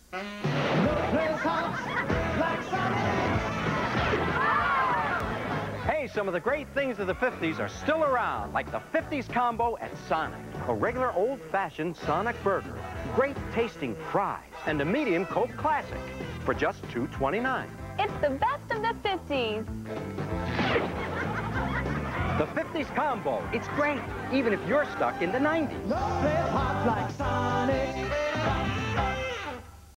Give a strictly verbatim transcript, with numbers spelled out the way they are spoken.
No place hops like Sonic. Hey, some of the great things of the fifties are still around, like the fifties combo at Sonic. A regular old-fashioned Sonic burger, great tasting fries, and a medium Coke Classic for just two twenty-nine. It's the best of the fifties. The fifties combo, it's great, even if you're stuck in the nineties. No place hops like Sonic.